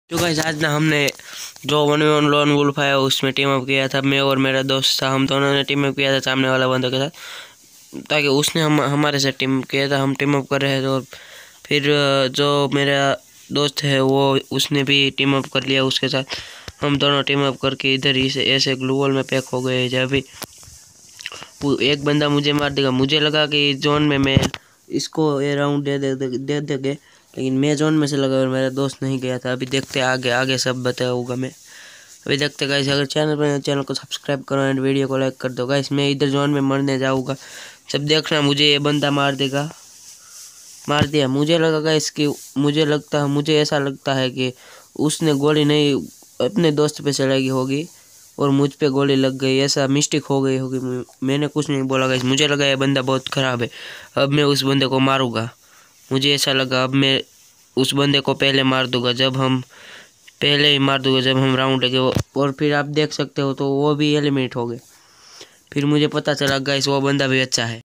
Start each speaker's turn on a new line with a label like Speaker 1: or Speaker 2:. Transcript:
Speaker 1: तो गाइस आज ना हमने जो 1v1 लोन वुल्फ आया उसमें टीम अप किया था। मैं और मेरा दोस्त था, हम दोनों ने टीम अप किया था सामने वाला बंदे के साथ, ताकि उसने हमारे साथ टीम किया था। हम टीम अप कर रहे थे और फिर जो मेरा दोस्त है वो उसने भी टीम अप कर लिया उसके साथ। हम दोनों टीम अप करके इधर ही से ऐसे ग्लू वॉल में पैक हो गए। जब भी एक बंदा मुझे मार देगा, मुझे लगा कि जोन में मैं इसको ये राउंड दे देंगे, लेकिन मैं जोन में से लगा और मेरा दोस्त नहीं गया था। अभी देखते आगे आगे सब बताऊंगा मैं। अभी देखते गाइस, अगर चैनल को सब्सक्राइब करो एंड वीडियो को लाइक कर दो। गाइस मैं इधर जोन में मरने जाऊंगा, जब देखना मुझे ये बंदा मार देगा। मार दिया। मुझे ऐसा लगता है कि उसने गोली नहीं अपने दोस्त पे चलाई होगी और मुझ पे गोली लग गई, ऐसा मिस्टेक हो गई होगी। मैंने कुछ नहीं बोला गाइस, मुझे लगा ये बंदा बहुत ख़राब है। अब मैं उस बंदे को मारूंगा, मुझे ऐसा लगा। अब मैं उस बंदे को पहले मार दूंगा, जब हम राउंड लगे और फिर आप देख सकते हो तो वो भी एलिमिनेट हो गए। फिर मुझे पता चला गाइस वो बंदा भी अच्छा है।